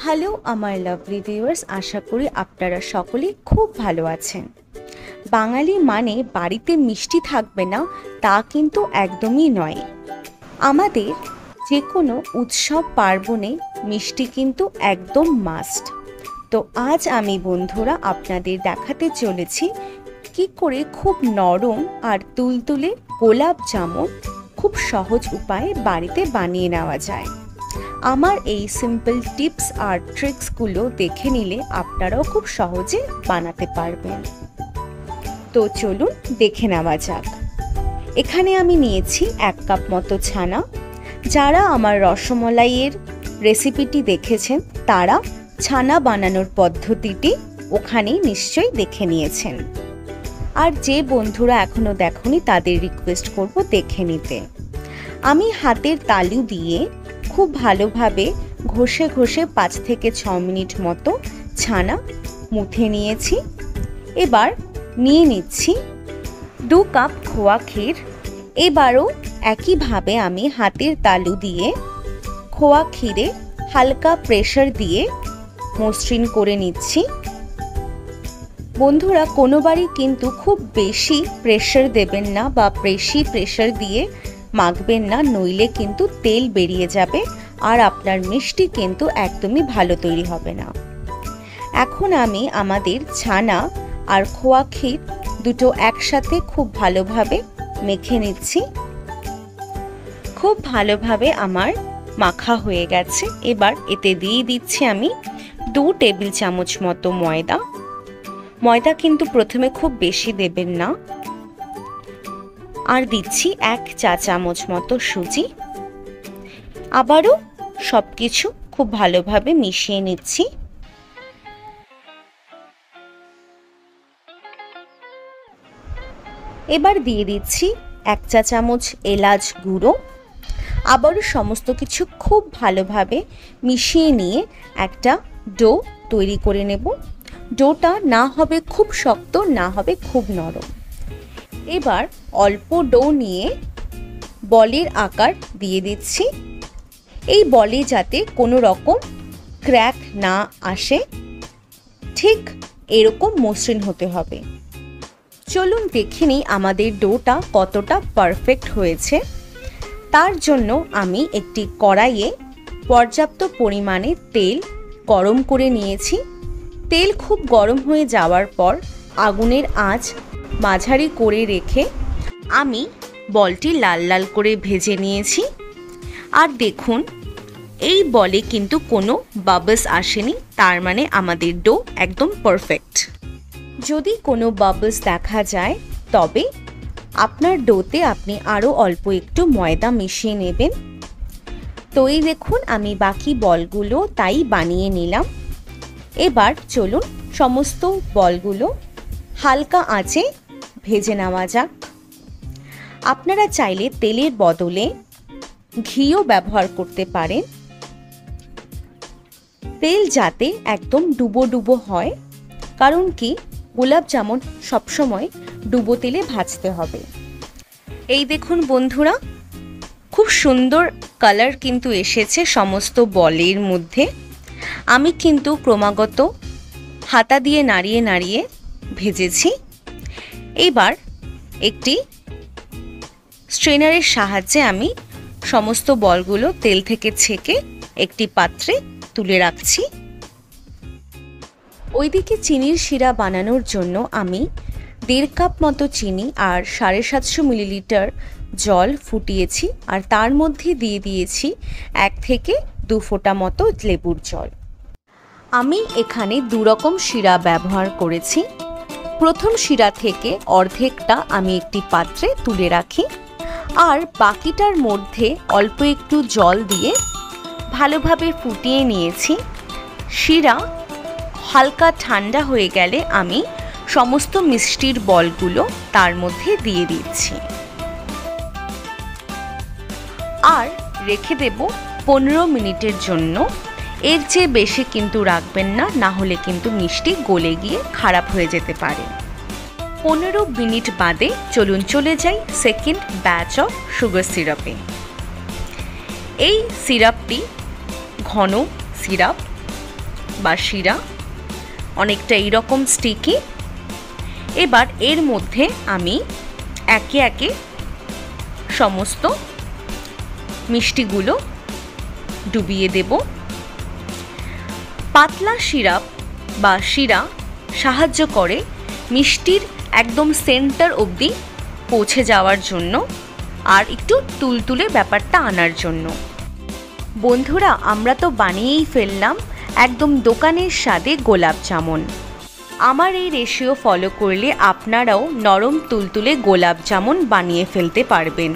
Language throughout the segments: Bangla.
হ্যালো আমার লাভলি ভিউয়ার্স, আশা করি আপনারা সকলেই খুব ভালো আছেন। বাঙালি মানে বাড়িতে মিষ্টি থাকবে না তা কিন্তু একদমই নয়। আমাদের যে কোনো উৎসব পার্বণে মিষ্টি কিন্তু একদম মাস্ট। তো আজ আমি বন্ধুরা আপনাদের দেখাতে চলেছি কি করে খুব নরম আর তুলতুলে গোলাপ জামুন খুব সহজ উপায়ে বাড়িতে বানিয়ে নেওয়া যায়। আমার এই সিম্পল টিপস আর ট্রিক্সগুলো দেখে নিলে আপনারাও খুব সহজে বানাতে পারবেন। তো চলুন দেখে নেওয়া যাক। এখানে আমি নিয়েছি 1 কাপ মতো ছানা। যারা আমার রসমলাইয়ের রেসিপিটি দেখেছেন তারা ছানা বানানোর পদ্ধতিটি ওখানে নিশ্চয়ই দেখে নিয়েছেন। আর যে বন্ধুরা এখনো দেখোনি তাদের রিকোয়েস্ট করব দেখে নিতে। আমি হাতের তালু দিয়ে খুব ভালোভাবে ঘষে ঘষে 5 থেকে 6 মিনিট মতো ছানা মুথে নিয়েছি। এবার নিয়ে নিচ্ছি 2 কাপ খোয়া ক্ষীর। এবারও একইভাবে আমি হাতের তালু দিয়ে খোয়া ক্ষীরে হালকা প্রেসার দিয়ে মসৃণ করে নিচ্ছি। বন্ধুরা কোনোবারই কিন্তু খুব বেশি প্রেসার দেবেন না বা বেশি প্রেসার দিয়ে মাখবেন না, নইলে কিন্তু তেল বেরিয়ে যাবে আর আপনার মিষ্টি কিন্তু একদমই ভালো তৈরি হবে না। এখন আমি আমাদের ছানা আর খোয়া ক্ষীর দুটো একসাথে খুব ভালোভাবে মেখে নিচ্ছি। খুব ভালোভাবে আমার মাখা হয়ে গেছে। এবার এতে দিয়ে দিচ্ছি আমি 2 টেবিল চামচ মতো ময়দা। ময়দা কিন্তু প্রথমে খুব বেশি দেবেন না। আর দিচ্ছি 1 চা চামচ মতো সুজি। আবারও সবকিছু খুব ভালোভাবে মিশিয়ে নিচ্ছি। এবার দিয়ে দিচ্ছি 1 চা চামচ এলাচ গুঁড়ো। আবারও সমস্ত কিছু খুব ভালোভাবে মিশিয়ে নিয়ে একটা ডো তৈরি করে নেব। ডোটা না হবে খুব শক্ত, না হবে খুব নরম। এবার অল্প ডো নিয়ে বলের আকার দিয়ে দিচ্ছি। এই বলে যাতে কোনো রকম ক্র্যাক না আসে, ঠিক এরকম মসৃণ হতে হবে। চলুন দেখে নিই আমাদের ডোটা কতটা পারফেক্ট হয়েছে। তার জন্য আমি একটি কড়াইয়ে পর্যাপ্ত পরিমাণে তেল গরম করে নিয়েছি। তেল খুব গরম হয়ে যাওয়ার পর আগুনের আঁচ মাঝারি করে রেখে আমি বলটি লাল লাল করে ভেজে নিয়েছি। আর দেখুন এই বলে কিন্তু কোনো বাবলস আসেনি, তার মানে আমাদের ডো একদম পারফেক্ট। যদি কোনো বাবলস দেখা যায় তবে আপনার ডোতে আপনি আরও অল্প একটু ময়দা মিশিয়ে নেবেন। তো এই দেখুন আমি বাকি বলগুলো তাই বানিয়ে নিলাম। এবার চলুন সমস্ত বলগুলো হালকা আঁচে ভেজে নেওয়া যাক। আপনারা চাইলে তেলের বদলে ঘিও ব্যবহার করতে পারেন। তেল যাতে একদম ডুবো ডুবো হয়, কারণ কি গোলাপ জামুন সবসময় ডুবো তেলে ভাজতে হবে। এই দেখুন বন্ধুরা খুব সুন্দর কালার কিন্তু এসেছে সমস্ত বলের মধ্যে। আমি কিন্তু ক্রমাগত হাতা দিয়ে নাড়িয়ে নাড়িয়ে ভেজেছি। এবার একটি স্ট্রেনারের সাহায্যে আমি সমস্ত বলগুলো তেল থেকে ছেঁকে একটি পাত্রে তুলে রাখছি। ওইদিকে চিনির শিরা বানানোর জন্য আমি 1.5 কাপ মতো চিনি আর 750 মিলিলিটার জল ফুটিয়েছি। আর তার মধ্যে দিয়ে দিয়েছি 1 থেকে 2 ফোঁটা মতো লেবুর জল। আমি এখানে 2 রকম শিরা ব্যবহার করেছি। প্রথম শিরা থেকে অর্ধেকটা আমি একটি পাত্রে তুলে রাখি আর বাকিটার মধ্যে অল্প একটু জল দিয়ে ভালোভাবে ফুটিয়ে নিয়েছি। শিরা হালকা ঠান্ডা হয়ে গেলে আমি সমস্ত মিষ্টির বলগুলো তার মধ্যে দিয়ে দিচ্ছি আর রেখে দেব 15 মিনিটের জন্য। এর চেয়ে বেশি কিন্তু রাখবেন না, না হলে কিন্তু মিষ্টি গলে গিয়ে খারাপ হয়ে যেতে পারে। 15 মিনিট বাদে চলুন চলে যাই সেকেন্ড ব্যাচ অফ সুগার সিরাপে। এই সিরাপটি ঘন সিরাপ, বা শিরা, অনেকটা এইরকম স্টিকি। এবার এর মধ্যে আমি একে একে সমস্ত মিষ্টিগুলো ডুবিয়ে দেব। পাতলা সিরাপ বা শিরা সাহায্য করে মিষ্টির একদম সেন্টার অবধি পৌঁছে যাওয়ার জন্য আর একটু তুলতুলে ব্যাপারটা আনার জন্য। বন্ধুরা, আমরা তো বানিয়েই ফেললাম একদম দোকানের স্বাদে গোলাপ জামুন। আমার এই রেশিও ফলো করলে আপনারাও নরম তুলতুলে গোলাপ জামুন বানিয়ে ফেলতে পারবেন।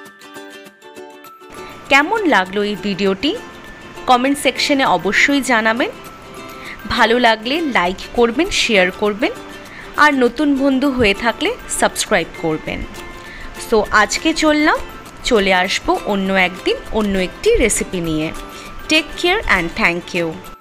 কেমন লাগলো এই ভিডিওটি কমেন্ট সেকশনে অবশ্যই জানাবেন। ভালো লাগলে লাইক করবেন, শেয়ার করবেন, আর নতুন বন্ধু হয়ে থাকলে সাবস্ক্রাইব করবেন। সো আজকে চলে আসবো অন্য একদিন অন্য একটি রেসিপি নিয়ে। Take care and thank you.